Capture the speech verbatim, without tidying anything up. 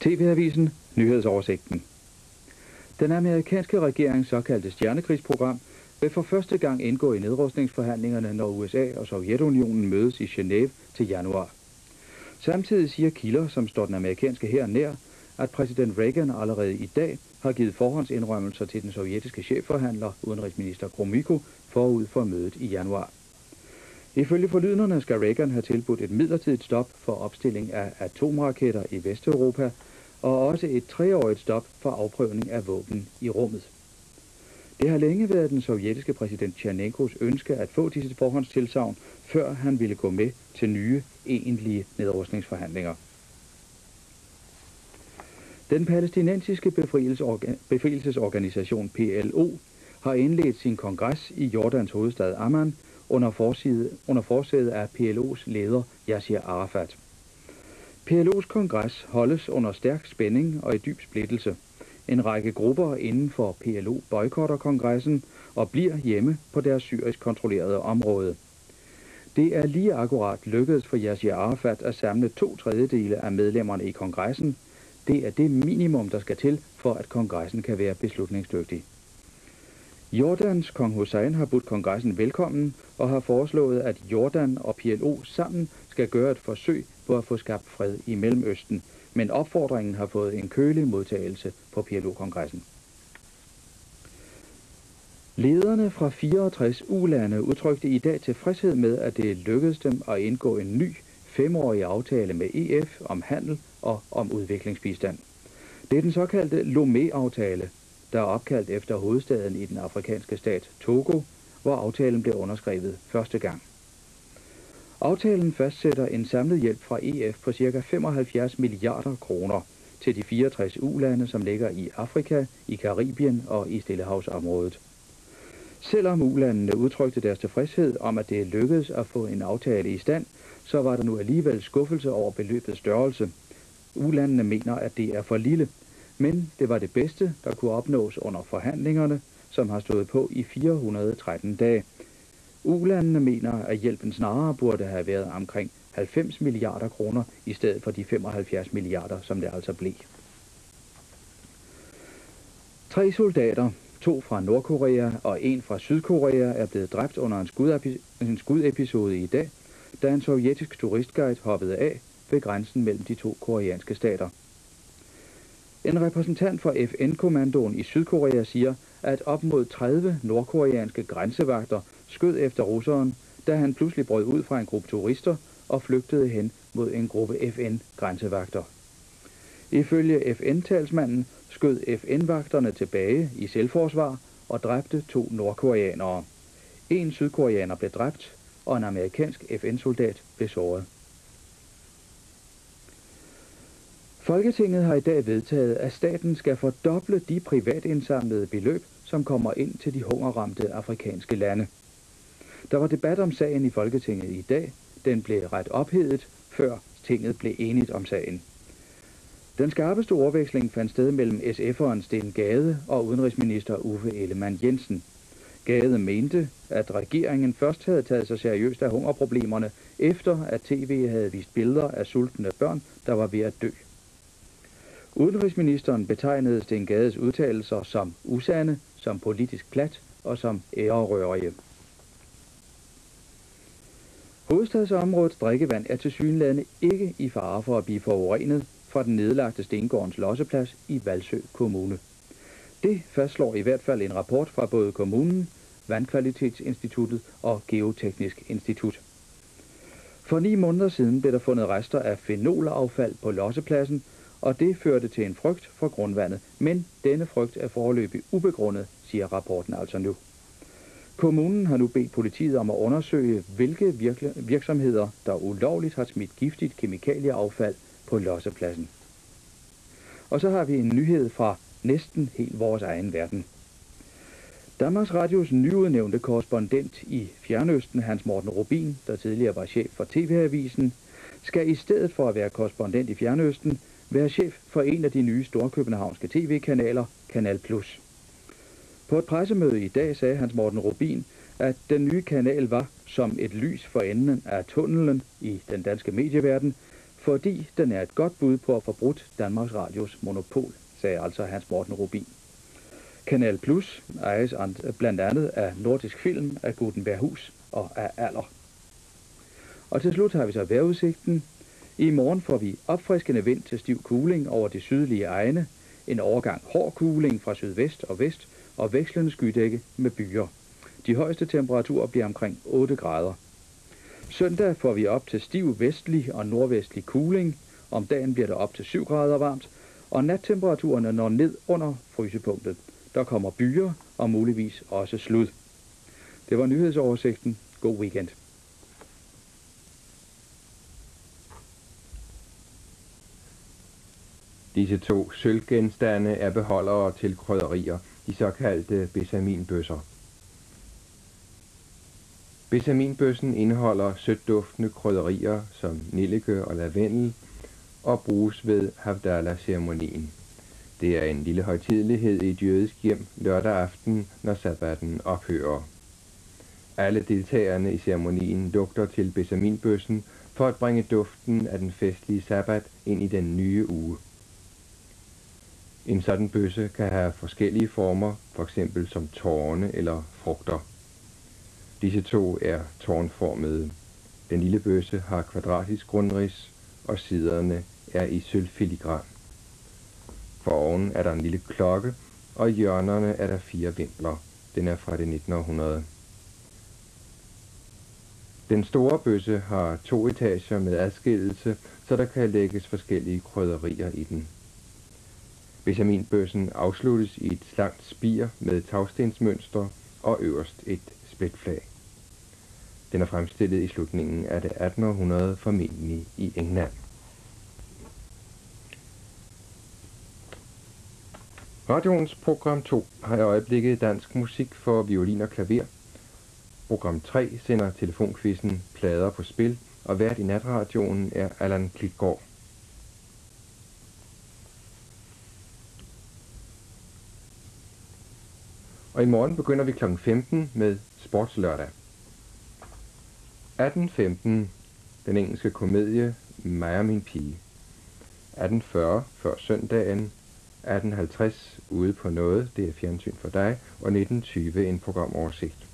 T V-avisen Nyhedsoversigten. Den amerikanske regerings såkaldte stjernekrigsprogram vil for første gang indgå i nedrustningsforhandlingerne, når U S A og Sovjetunionen mødes i Genève til januar. Samtidig siger kilder, som står den amerikanske hær nær, at præsident Reagan allerede i dag har givet forhåndsindrømmelser til den sovjetiske chefforhandler, udenrigsminister Gromyko, forud for mødet i januar. Ifølge forlydenderne skal Reagan have tilbudt et midlertidigt stop for opstilling af atomraketter i Vesteuropa, og også et treårigt stop for afprøvning af våben i rummet. Det har længe været den sovjetiske præsident Tjernenkos ønske at få disse forhåndstilsagn, før han ville gå med til nye, egentlige nedrustningsforhandlinger. Den palæstinensiske befrielsesorganisation P L O har indledt sin kongres i Jordans hovedstad Amman under, forside, under forsæde af P L O's leder Yasser Arafat. P L O's kongres holdes under stærk spænding og i dyb splittelse. En række grupper inden for P L O boykotter kongressen og bliver hjemme på deres syrisk kontrollerede område. Det er lige akkurat lykkedes for Yasser Arafat at samle to tredjedele af medlemmerne i kongressen. Det er det minimum, der skal til, for at kongressen kan være beslutningsdygtig. Jordans kong Hussein har budt kongressen velkommen og har foreslået, at Jordan og P L O sammen skal gøre et forsøg på at få skabt fred i Mellemøsten, men opfordringen har fået en kølig modtagelse på P L O-kongressen. Lederne fra fireogtres U-lande udtrykte i dag tilfredshed med, at det lykkedes dem at indgå en ny femårig aftale med E F om handel og om udviklingsbistand. Det er den såkaldte Lomé-aftale, der er opkaldt efter hovedstaden i den afrikanske stat Togo, hvor aftalen blev underskrevet første gang. Aftalen fastsætter en samlet hjælp fra E F på ca. femoghalvfjerds milliarder kroner til de fireogtres U-lande, som ligger i Afrika, i Karibien og i Stillehavsområdet. Selvom U-landene udtrykte deres tilfredshed om, at det lykkedes at få en aftale i stand, så var der nu alligevel skuffelse over beløbets størrelse. U-landene mener, at det er for lille, men det var det bedste, der kunne opnås under forhandlingerne, som har stået på i fire hundrede og tretten dage. U-landene mener, at hjælpen snarere burde have været omkring halvfems milliarder kroner i stedet for de femoghalvfjerds milliarder, som det altså blev. Tre soldater, to fra Nordkorea og en fra Sydkorea, er blevet dræbt under en, skudepi- en skudepisode i dag, da en sovjetisk turistguide hoppede af ved grænsen mellem de to koreanske stater. En repræsentant for F N-kommandoen i Sydkorea siger, at op mod tredive nordkoreanske grænsevagter skød efter russeren, da han pludselig brød ud fra en gruppe turister og flygtede hen mod en gruppe F N-grænsevagter. Ifølge F N-talsmanden skød F N-vagterne tilbage i selvforsvar og dræbte to nordkoreanere. En sydkoreaner blev dræbt, og en amerikansk F N-soldat blev såret. Folketinget har i dag vedtaget, at staten skal fordoble de privatindsamlede beløb, som kommer ind til de hungerramte afrikanske lande. Der var debat om sagen i Folketinget i dag. Den blev ret ophedet, før tinget blev enigt om sagen. Den skarpeste ordveksling fandt sted mellem S F'eren Steen Gade og udenrigsminister Uffe Ellemann-Jensen. Gade mente, at regeringen først havde taget sig seriøst af hungerproblemerne, efter at T V havde vist billeder af sultne børn, der var ved at dø. Udenrigsministeren betegnede Steen Gades udtalelser som usande, som politisk plat og som ærerørige. Hovedstadsområdets drikkevand er tilsyneladende ikke i fare for at blive forurenet fra den nedlagte Stengårdens losseplads i Hvalsø Kommune. Det fastslår i hvert fald en rapport fra både kommunen, Vandkvalitetsinstituttet og Geoteknisk Institut. For ni måneder siden blev der fundet rester af fenolaffald på lossepladsen, og det førte til en frygt for grundvandet, men denne frygt er foreløbig ubegrundet, siger rapporten altså nu. Kommunen har nu bedt politiet om at undersøge, hvilke virksomheder, der ulovligt har smidt giftigt kemikalieaffald på lossepladsen. Og så har vi en nyhed fra næsten helt vores egen verden. Danmarks Radios nyudnævnte korrespondent i Fjernøsten, Hans Morten Rubin, der tidligere var chef for T V-avisen, skal i stedet for at være korrespondent i Fjernøsten, være chef for en af de nye storkøbenhavnske tv-kanaler, Kanal Plus. På et pressemøde i dag sagde Hans Morten Rubin, at den nye kanal var som et lys for enden af tunnelen i den danske medieverden, fordi den er et godt bud på at få brudt Danmarks Radios monopol, sagde altså Hans Morten Rubin. Kanal Plus ejes blandt andet af Nordisk Film, af Gutenberghus og af Aller. Og til slut har vi så vejrudsigten. I morgen får vi opfriskende vind til stiv kuling over de sydlige egne, en overgang hård kuling fra sydvest og vest og vekslende skydække med byer. De højeste temperaturer bliver omkring otte grader. Søndag får vi op til stiv vestlig og nordvestlig kuling. Om dagen bliver det op til syv grader varmt, og nattemperaturerne når ned under frysepunktet. Der kommer byer og muligvis også slud. Det var nyhedsoversigten. God weekend. Disse to sølvgenstande er beholdere til krydderier, de såkaldte besaminbøsser. Besaminbøssen indeholder sødt duftende krydderier som nellike og lavendel og bruges ved Havdalah-ceremonien. Det er en lille højtidelighed i et jødisk hjem lørdag aften, når sabbaten ophører. Alle deltagerne i ceremonien lugter til besaminbøssen for at bringe duften af den festlige sabbat ind i den nye uge. En sådan bøsse kan have forskellige former, f.eks. som tårne eller frugter. Disse to er tårnformede. Den lille bøsse har kvadratisk grundrids, og siderne er i sølvfiligran. For oven er der en lille klokke, og i hjørnerne er der fire vimpler. Den er fra det nittende århundrede. Den store bøsse har to etager med adskillelse, så der kan lægges forskellige krydderier i den. Besaminbøssen afsluttes i et slankt spir med tagstensmønster og øverst et splitflag. Den er fremstillet i slutningen af det attende århundrede, formentlig i England. Radioens program to har i øjeblikket dansk musik for violin og klaver. Program tre sender telefonkvisten Plader på spil, og vært i natradioen er Allan Klitgaard. Og i morgen begynder vi klokken femten med Sportslørdag. atten femten, den engelske komedie Mig og min pige. atten fyrre, før søndagen. atten halvtreds, ude på noget, det er fjernsyn for dig. Og nitten tyve, en programoversigt.